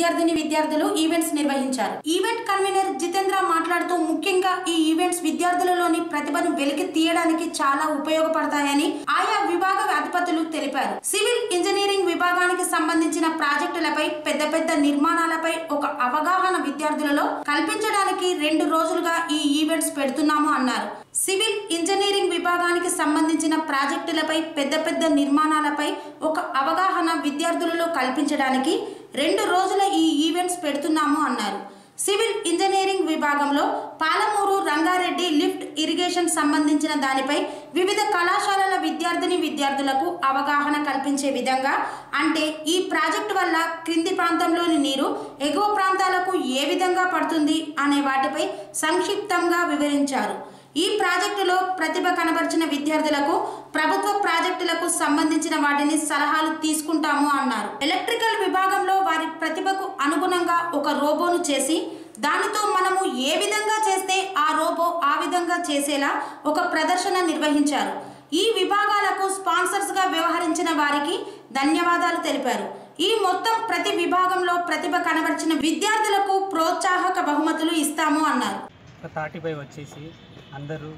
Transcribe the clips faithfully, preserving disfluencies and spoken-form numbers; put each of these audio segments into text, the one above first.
విద్యార్థిని విద్యార్థులు ఈవెంట్స్ నిర్వహించారు. ఈవెంట్ కన్వీనర్ జితేంద్ర మాట్లాడుతూ ముఖ్యంగా ఈ ఈవెంట్స్ విద్యార్థులలోని ప్రతిభను వెలికి తీయడానికి చాలా ఉపయోగపడతాయని ఆయా విభాగ అధిపతులు తెలిపారు. సివిల్ ఇంజనీరింగ్ విభాగానికి సంబంధించిన ప్రాజెక్టులపై పెద్ద పెద్ద నిర్మాణాలపై ఒక అవగాహన విద్యార్థులలో కల్పించడానికి రెండు రోజులుగా ఈ ఈవెంట్స్ పెడుతున్నాము అన్నారు. సివిల్ ఇంజనీరింగ్ విభాగానికి సంబంధించిన ప్రాజెక్టులపై పెద్ద పెద్ద నిర్మాణాలపై ఒక అవగాహన విద్యార్థులలో కల్పించడానికి రెండు రోజుల ఈ ఈవెంట్స్ పెడుతున్నాము అన్నారు. సివిల్ ఇంజనీరింగ్ విభాగంలో పాలమూరు రంగారెడ్డి లిఫ్ట్ ఇరిగేషన్ సంబంధించిన దానిపై వివిధ కళాశాలల విద్యార్థిని విద్యార్థులకు అవగాహన కల్పించే విధంగా, అంటే ఈ ప్రాజెక్టు వల్ల క్రింది ప్రాంతంలోని నీరు ఎగువ ప్రాంతాలకు ఏ విధంగా పడుతుంది అనే వాటిపై సంక్షిప్తంగా వివరించారు. ఈ ప్రాజెక్టులో ప్రతిభ కనబరిచిన విద్యార్థులకు ప్రభుత్వ ప్రాజెక్టులకు సంబంధించిన వాటిని సలహాలు తీసుకుంటాము అన్నారు. ఎలక్ట్రికల్ విభాగంలో వారి ప్రతిభకు అనుగుణంగా ఒక రోబోను చేసి దానితో మనము ఏ విధంగా చేస్తే ఆ రోబో ఆ విధంగా చేసేలా ఒక ప్రదర్శన నిర్వహించారు. ఈ విభాగాలకు స్పాన్సర్స్ గా వ్యవహరించిన వారికి ధన్యవాదాలు తెలిపారు. ఈ మొత్తం ప్రతి విభాగంలో ప్రతిభ కనబరిచిన విద్యార్థులకు ప్రోత్సాహక బహుమతులు ఇస్తాము అన్నారు. థర్టీ ఫైవ్ వచ్చేసి అందరూ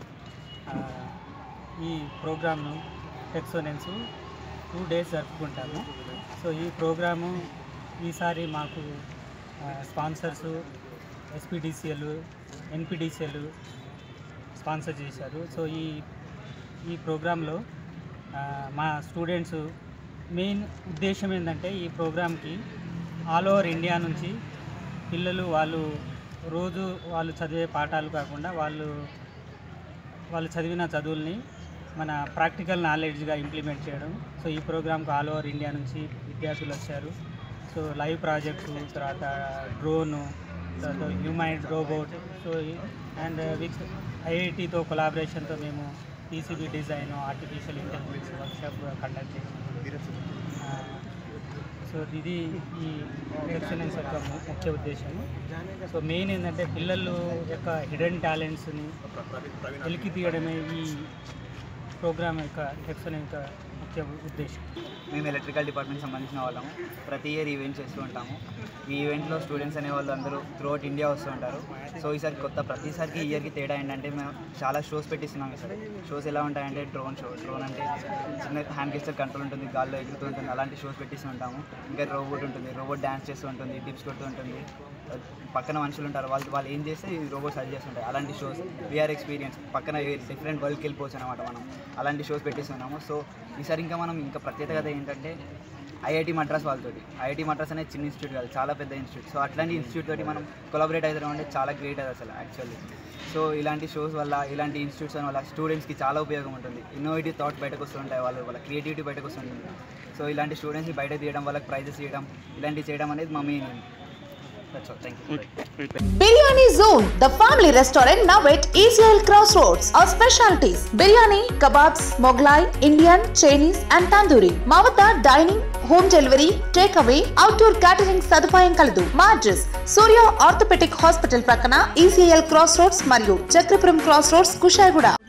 ఈ ప్రోగ్రామ్ను ఎక్సలెన్స్ టూ డేస్ జరుపుకుంటాము. సో ఈ ప్రోగ్రాము ఈసారి మాకు స్పాన్సర్స్ ఎస్పీడీసీఎల్ ఎన్పీడీసీఎల్ స్పాన్సర్ చేశారు. సో ఈ ఈ ప్రోగ్రాంలో మా స్టూడెంట్స్ మెయిన్ ఉద్దేశం ఏంటంటే ఈ ప్రోగ్రామ్కి ఆల్ ఓవర్ ఇండియా నుంచి పిల్లలు వాళ్ళు రోజు వాళ్ళు చదివే పాఠాలు కాకుండా వాళ్ళు వాళ్ళు చదివిన చదువుల్ని మన ప్రాక్టికల్ నాలెడ్జ్గా ఇంప్లిమెంట్ చేయడం. సో ఈ ప్రోగ్రామ్కి ఆల్ ఓవర్ ఇండియా నుంచి విద్యార్థులు వచ్చారు. సో లైవ్ ప్రాజెక్ట్స్, తర్వాత డ్రోను, తర్వాత humanoid robot, so and with ఐఐటితో కొలాబరేషన్తో మేము PCB design, artificial intelligence workshop conduct చేసాము. సో ఇది ఈ ఎక్సలెన్స్ యొక్క ముఖ్య ఉద్దేశం. సో మెయిన్ ఏంటంటే పిల్లలు యొక్క హిడెన్ టాలెంట్స్ని వెలికి తీయడమే ఈ ప్రోగ్రామ్ యొక్క ఎక్సలెన్స్ ముఖ్య ఉద్దేశం. మేము ఎలక్ట్రికల్ డిపార్ట్మెంట్ సంబంధించిన వాళ్ళము. ప్రతి ఇయర్ ఈవెంట్ చేస్తూ ఉంటాము. ఈ ఈవెంట్లో స్టూడెంట్స్ అనే వాళ్ళు అందరూ త్రూఅవుట్ ఇండియా వస్తూ ఉంటారు. సో ఈసారి కొత్త ప్రతిసారికి ఇయర్కి తేడా ఏంటంటే మేము చాలా షోస్ పెట్టిస్తున్నాం. ఈసారి షోస్ ఎలా ఉంటాయంటే డ్రోన్ షో, డ్రోన్ అంటే చిన్న హ్యాండ్ గెస్టర్ కంట్రోల్ ఉంటుంది, గాల్లో ఎగురుతూ ఉంటుంది, అలాంటి షోస్ పెట్టిస్తూ ఉంటాము. ఇంకా రోబోట్ ఉంటుంది, రోబోట్ డ్యాన్స్ చేస్తూ ఉంటుంది, టిప్స్ కొడుతూ ఉంటుంది, పక్కన మనుషులు ఉంటారు, వాళ్ళు వాళ్ళు ఏం చేస్తే ఈ రోబోట్ సర్చ్ చేస్తుంటాయి. అలాంటి షోస్ వీఆర్ ఎక్స్పీరియన్స్ పక్కన డిఫరెంట్ వరల్డ్కి వెళ్ళిపోవచ్చు అనమాట. మనం అలాంటి షోస్ పెట్టిస్తున్నాము. సో ఈసారి ఇంకా మనం ఇంకా ప్రత్యేకత ఏంటంటే ఐఐటి మద్రాస్ వాళ్ళతోటి, ఐఐటి మద్రాస్ అనేది చిన్న ఇన్స్టిట్యూట్ కాదు, చాలా పెద్ద ఇన్స్టిట్యూట్. సో అట్లాంటి ఇన్స్టిట్యూట్ తోటి మనం కొలాబరేట్ అవుతాం అంటే చాలా గ్రేట్ అది అసలు యాక్చువల్లీ. సో ఇలాంటి షోస్ వల్ల, ఇలాంటి ఇన్స్టిట్యూట్స్ వల్ల స్టూడెంట్స్కి చాలా ఉపయోగం ఉంటుంది. ఇన్నోవేటివ్ థాట్ బయటకు వస్తుంటాయి, వాళ్ళు వాళ్ళ క్రియేటివిటీ బయటకు వస్తుంటుంది. సో ఇలాంటి స్టూడెంట్స్ని బయట తీయడం, వాళ్ళకి ప్రైజెస్ ఇవ్వడం, ఇలాంటివి చేయడం అనేది మా main. Biryani Zone, the family restaurant now at E C L Crossroads. Our specialties: biryani, kebabs, Mughlai, Indian, Chinese and Tandoori. Mavata dining, home delivery, takeaway, outdoor catering సదుపాయం కలదు. మా అడ్రస్ సూర్య ఆర్థోపెడిక్ హాస్పిటల్ ప్రక్కన E C L Crossroads మరియు Chakrapuram Crossroads, Kushaiguda.